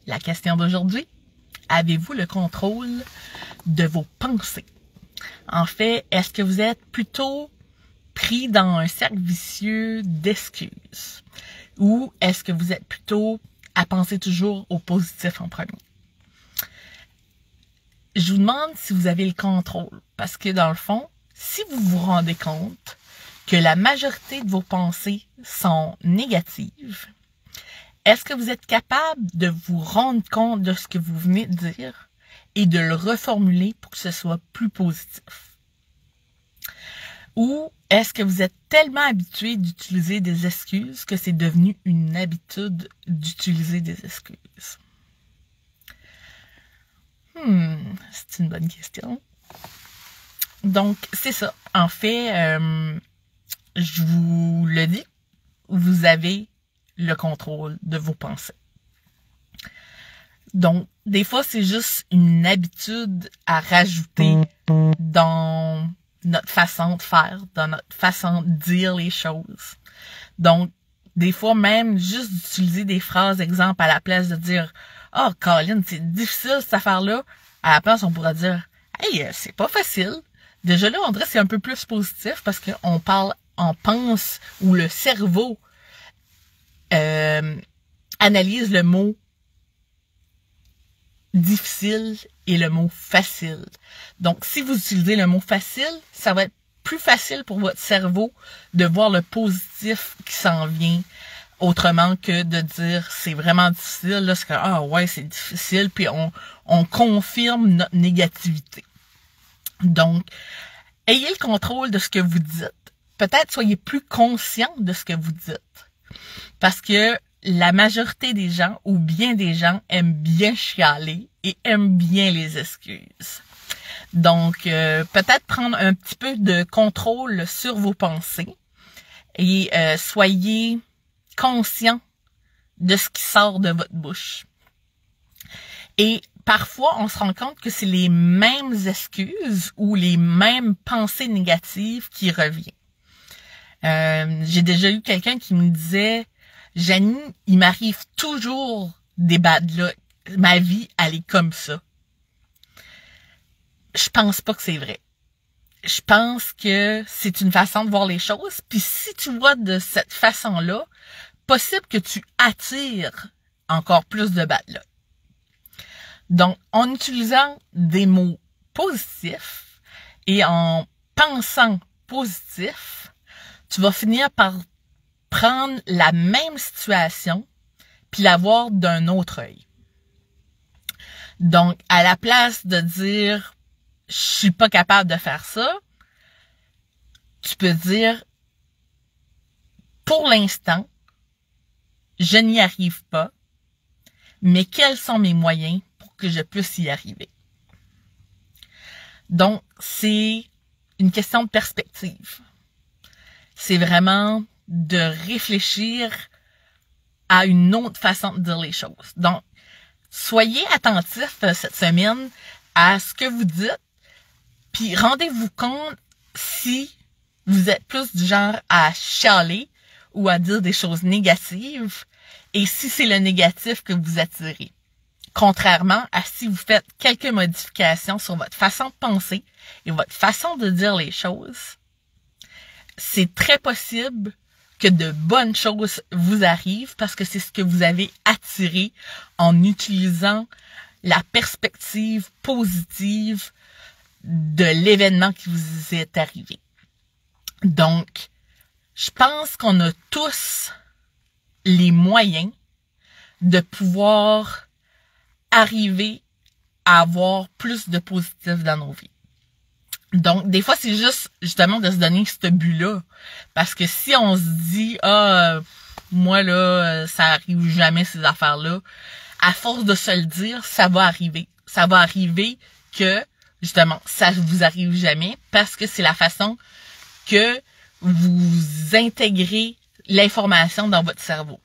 La question d'aujourd'hui, avez-vous le contrôle de vos pensées? En fait, est-ce que vous êtes plutôt pris dans un cercle vicieux d'excuses? Ou est-ce que vous êtes plutôt à penser toujours au positif en premier? Je vous demande si vous avez le contrôle, parce que dans le fond, si vous vous rendez compte que la majorité de vos pensées sont négatives, est-ce que vous êtes capable de vous rendre compte de ce que vous venez de dire et de le reformuler pour que ce soit plus positif? Ou est-ce que vous êtes tellement habitué d'utiliser des excuses que c'est devenu une habitude d'utiliser des excuses? C'est une bonne question. Donc, c'est ça. En fait, je vous le dis, vous avez le contrôle de vos pensées. Donc, des fois, c'est juste une habitude à rajouter dans notre façon de faire, dans notre façon de dire les choses. Donc, des fois, même juste d'utiliser des phrases, exemple, à la place de dire « Oh, Colin, c'est difficile cette affaire-là », à la place, on pourra dire « Hey, c'est pas facile ». Déjà là, on dirait que c'est un peu plus positif parce qu'on pense, ou le cerveau analyse le mot difficile et le mot facile. Donc, si vous utilisez le mot facile, ça va être plus facile pour votre cerveau de voir le positif qui s'en vient, autrement que de dire c'est vraiment difficile, là, c'est que ah ouais, c'est difficile, puis on confirme notre négativité. Donc, ayez le contrôle de ce que vous dites. Peut-être soyez plus conscient de ce que vous dites. Parce que la majorité des gens, ou bien des gens, aiment bien chialer et aiment bien les excuses. Donc, peut-être prendre un petit peu de contrôle sur vos pensées et soyez conscient de ce qui sort de votre bouche. Et parfois, on se rend compte que c'est les mêmes excuses ou les mêmes pensées négatives qui reviennent. J'ai déjà eu quelqu'un qui me disait « Janie, il m'arrive toujours des bad luck. Ma vie, elle est comme ça. » Je pense pas que c'est vrai. Je pense que c'est une façon de voir les choses. Puis si tu vois de cette façon-là, possible que tu attires encore plus de bad luck. Donc, en utilisant des mots positifs et en pensant positif, tu vas finir par prendre la même situation puis la voir d'un autre œil. Donc, à la place de dire « je suis pas capable de faire ça », tu peux dire « pour l'instant, je n'y arrive pas, mais quels sont mes moyens pour que je puisse y arriver? » Donc, c'est une question de perspective. C'est vraiment de réfléchir à une autre façon de dire les choses. Donc, soyez attentifs cette semaine à ce que vous dites, puis rendez-vous compte si vous êtes plus du genre à chialer ou à dire des choses négatives, et si c'est le négatif que vous attirez. Contrairement à si vous faites quelques modifications sur votre façon de penser et votre façon de dire les choses, c'est très possible que de bonnes choses vous arrivent parce que c'est ce que vous avez attiré en utilisant la perspective positive de l'événement qui vous est arrivé. Donc, je pense qu'on a tous les moyens de pouvoir arriver à avoir plus de positif dans nos vies. Donc, des fois, c'est juste, justement, de se donner ce but-là. Parce que si on se dit, moi, là, ça arrive jamais, ces affaires-là, à force de se le dire, ça va arriver. Ça va arriver que, justement, ça vous arrive jamais parce que c'est la façon que vous intégrez l'information dans votre cerveau.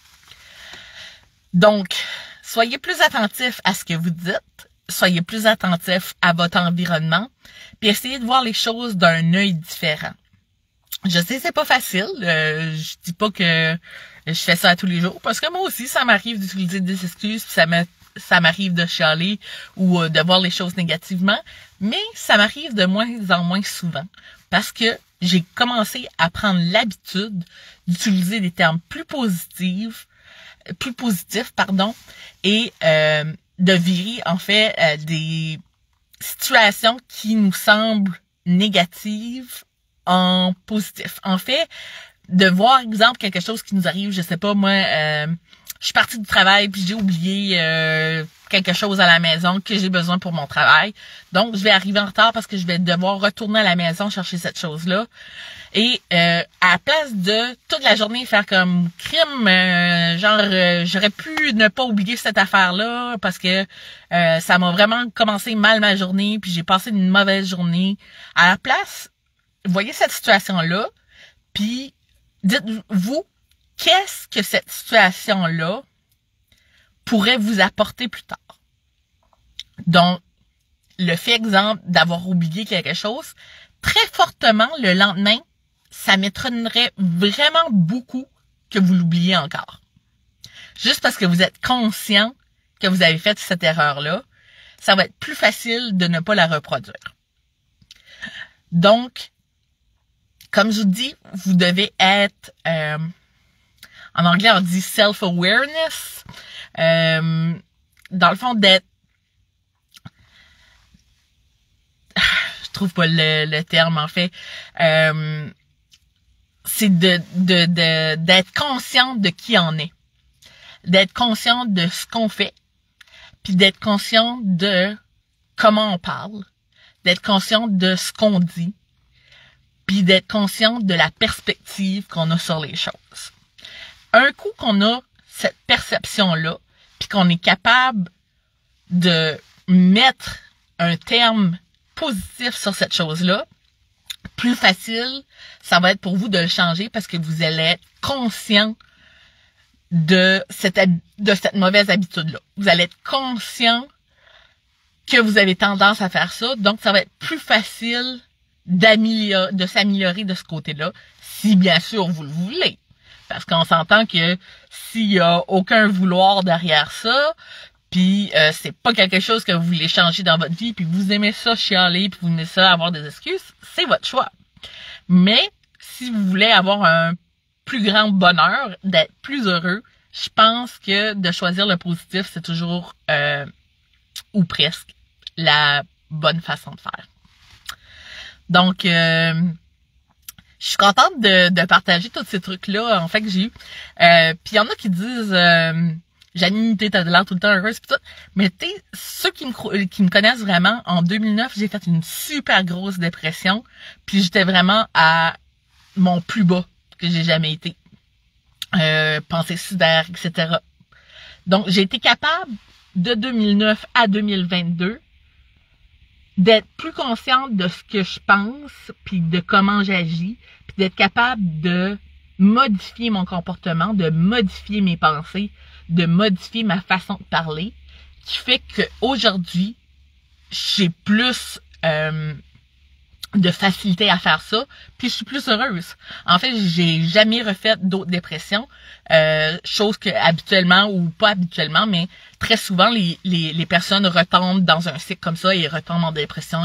Donc, soyez plus attentifs à ce que vous dites. Soyez plus attentifs à votre environnement, puis essayez de voir les choses d'un œil différent. Je sais, c'est pas facile. Je dis pas que je fais ça à tous les jours, parce que moi aussi, ça m'arrive d'utiliser des excuses, puis ça m'arrive de chialer ou de voir les choses négativement, mais ça m'arrive de moins en moins souvent, parce que j'ai commencé à prendre l'habitude d'utiliser des termes plus positifs, et de virer, en fait, des situations qui nous semblent négatives en positif. En fait, de voir, exemple, quelque chose qui nous arrive, je sais pas, moi, je suis partie du travail puis j'ai oublié quelque chose à la maison que j'ai besoin pour mon travail. Donc, je vais arriver en retard parce que je vais devoir retourner à la maison chercher cette chose-là. Et à la place de toute la journée faire comme crime, j'aurais pu ne pas oublier cette affaire-là parce que ça m'a vraiment commencé mal ma journée puis j'ai passé une mauvaise journée. À la place, voyez cette situation-là, puis dites-vous, qu'est-ce que cette situation-là pourrait vous apporter plus tard? Donc, le fait, exemple, d'avoir oublié quelque chose, très fortement, le lendemain, ça m'étonnerait vraiment beaucoup que vous l'oubliez encore. Juste parce que vous êtes conscient que vous avez fait cette erreur-là, ça va être plus facile de ne pas la reproduire. Donc, comme je vous dis, vous devez être, en anglais on dit self-awareness, dans le fond d'être, je trouve pas le terme en fait, c'est d'être conscient de qui on est, d'être conscient de ce qu'on fait, puis d'être conscient de comment on parle, d'être conscient de ce qu'on dit, puis d'être conscient de la perspective qu'on a sur les choses. Un coup qu'on a cette perception-là, puis qu'on est capable de mettre un terme positif sur cette chose-là, plus facile, ça va être pour vous de le changer parce que vous allez être conscient de cette mauvaise habitude-là. Vous allez être conscient que vous avez tendance à faire ça, donc ça va être plus facile de s'améliorer de ce côté-là, si bien sûr vous le voulez. Parce qu'on s'entend que s'il y a aucun vouloir derrière ça, puis c'est pas quelque chose que vous voulez changer dans votre vie, puis vous aimez ça chialer, puis vous aimez ça avoir des excuses, c'est votre choix. Mais si vous voulez avoir un plus grand bonheur, d'être plus heureux, je pense que de choisir le positif, c'est toujours, ou presque, la bonne façon de faire. Donc, je suis contente de partager tous ces trucs-là, en fait, que j'ai eu. Puis il y en a qui disent, Janine, t'as l'air tout le temps heureuse, pis tout. Mais ceux qui me connaissent vraiment, en 2009, j'ai fait une super grosse dépression. Puis j'étais vraiment à mon plus bas que j'ai jamais été. Pensée suicidaire, etc. Donc, j'ai été capable, de 2009 à 2022, d'être plus consciente de ce que je pense, puis de comment j'agis, puis d'être capable de modifier mon comportement, de modifier mes pensées, de modifier ma façon de parler, qui fait qu'aujourd'hui, j'ai plus de facilité à faire ça, puis je suis plus heureuse. En fait, j'ai jamais refait d'autres dépressions, chose que habituellement, ou pas habituellement, mais très souvent, les personnes retombent dans un cycle comme ça, et retombent en dépression,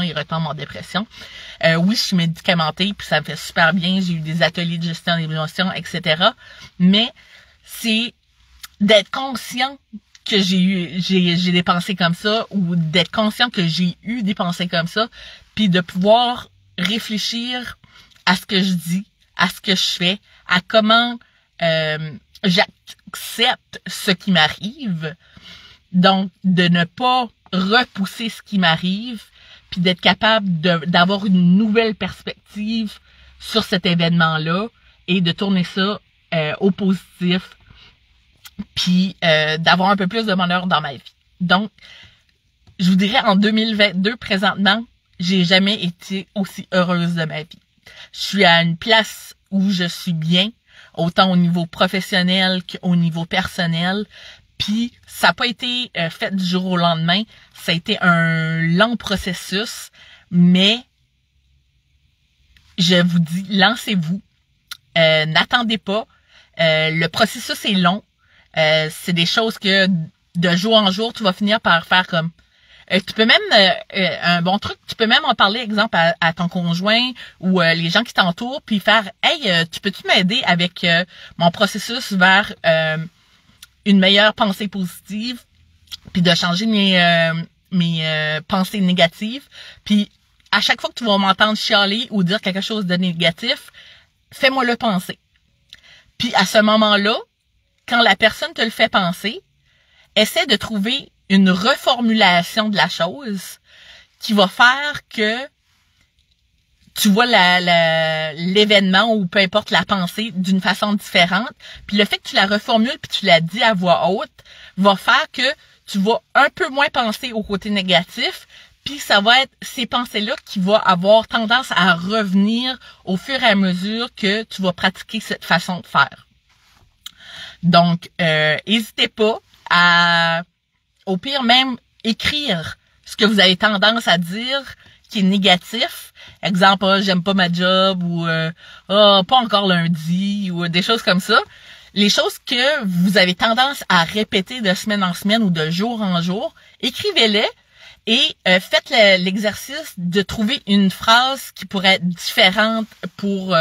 oui, je suis médicamentée, puis ça me fait super bien, j'ai eu des ateliers de gestion des émotions, etc. Mais c'est d'être conscient que j'ai des pensées comme ça, ou d'être conscient que j'ai eu des pensées comme ça, puis de pouvoir réfléchir à ce que je dis, à ce que je fais, à comment j'accepte ce qui m'arrive. Donc, de ne pas repousser ce qui m'arrive, puis d'être capable d'avoir une nouvelle perspective sur cet événement-là et de tourner ça au positif, puis d'avoir un peu plus de bonheur dans ma vie. Donc, je vous dirais, en 2022, présentement, j'ai jamais été aussi heureuse de ma vie. Je suis à une place où je suis bien, autant au niveau professionnel qu'au niveau personnel. Puis, ça n'a pas été fait du jour au lendemain. Ça a été un long processus, mais je vous dis, lancez-vous. n'attendez pas. Le processus est long. C'est des choses que de jour en jour, tu vas finir par faire comme... tu peux même, un bon truc, tu peux même en parler, exemple, à ton conjoint ou les gens qui t'entourent, puis faire « Hey, tu peux-tu m'aider avec mon processus vers une meilleure pensée positive, puis de changer mes pensées négatives. » Puis à chaque fois que tu vas m'entendre chialer ou dire quelque chose de négatif, fais-moi le penser. Puis à ce moment-là, quand la personne te le fait penser, essaie de trouver une reformulation de la chose qui va faire que tu vois l'événement ou peu importe la pensée d'une façon différente. Puis le fait que tu la reformules puis tu la dis à voix haute va faire que tu vas un peu moins penser au côté négatif. Puis ça va être ces pensées-là qui vont avoir tendance à revenir au fur et à mesure que tu vas pratiquer cette façon de faire. Donc, n'hésitez pas à, au pire même, écrire ce que vous avez tendance à dire qui est négatif. Exemple, j'aime pas ma job ou pas encore lundi ou des choses comme ça. Les choses que vous avez tendance à répéter de semaine en semaine ou de jour en jour, écrivez-les et faites l'exercice de trouver une phrase qui pourrait être différente pour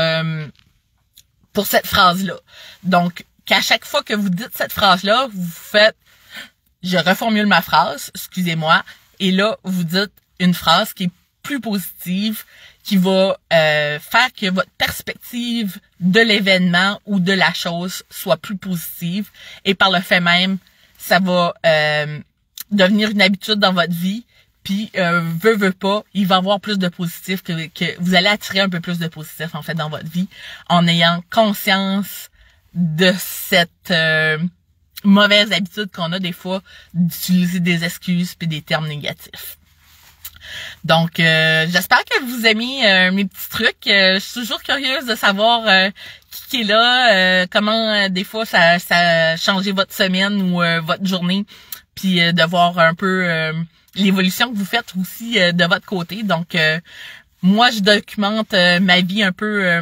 cette phrase-là. Donc, qu'à chaque fois que vous dites cette phrase-là, vous faites « je reformule ma phrase, excusez-moi », et là, vous dites une phrase qui est plus positive, qui va faire que votre perspective de l'événement ou de la chose soit plus positive. Et par le fait même, ça va devenir une habitude dans votre vie. Puis, veut pas, il va y avoir plus de positif, que vous allez attirer un peu plus de positif, en fait, dans votre vie, en ayant conscience de cette mauvaise habitude qu'on a des fois d'utiliser des excuses puis des termes négatifs. Donc, j'espère que vous aimez mes petits trucs. Je suis toujours curieuse de savoir qui est là, comment des fois ça a changé votre semaine ou votre journée, puis de voir un peu l'évolution que vous faites aussi de votre côté. Donc, moi, je documente ma vie un peu,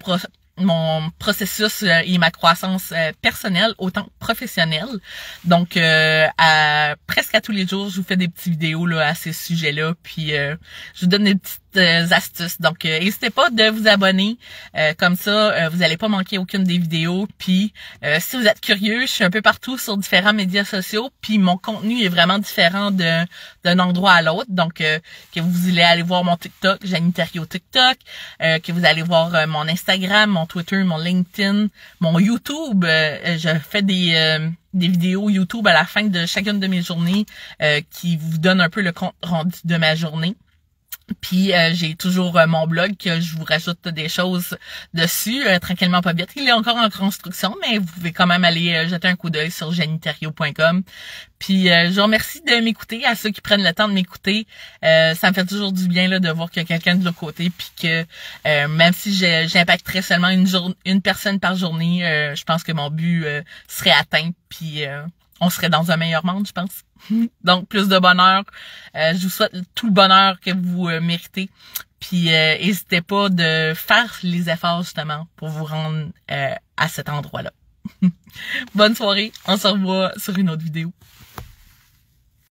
mon processus et ma croissance personnelle autant que professionnelle. Donc presque à tous les jours, je vous fais des petites vidéos là à ces sujets-là, puis je vous donne des petites astuces. Donc n'hésitez pas de vous abonner, comme ça vous n'allez pas manquer aucune des vidéos. Puis si vous êtes curieux, je suis un peu partout sur différents médias sociaux, puis mon contenu est vraiment différent d'un endroit à l'autre. Donc que vous allez aller voir mon TikTok, Janie Thériault TikTok, que vous allez voir mon Instagram, mon Twitter, mon LinkedIn, mon YouTube. Je fais des vidéos YouTube à la fin de chacune de mes journées qui vous donnent un peu le compte rendu de ma journée. Puis j'ai toujours mon blog que je vous rajoute des choses dessus, tranquillement pas vite. Il est encore en construction, mais vous pouvez quand même aller jeter un coup d'œil sur janiethériault.com. Puis je vous remercie de m'écouter, à ceux qui prennent le temps de m'écouter. Ça me fait toujours du bien là de voir qu'il y a quelqu'un de l'autre côté, puis que même si j'impacterais seulement une personne par journée, je pense que mon but serait atteint, puis on serait dans un meilleur monde, je pense. Donc, plus de bonheur. Je vous souhaite tout le bonheur que vous méritez. Puis, n'hésitez pas de faire les efforts, justement, pour vous rendre à cet endroit-là. Bonne soirée. On se revoit sur une autre vidéo.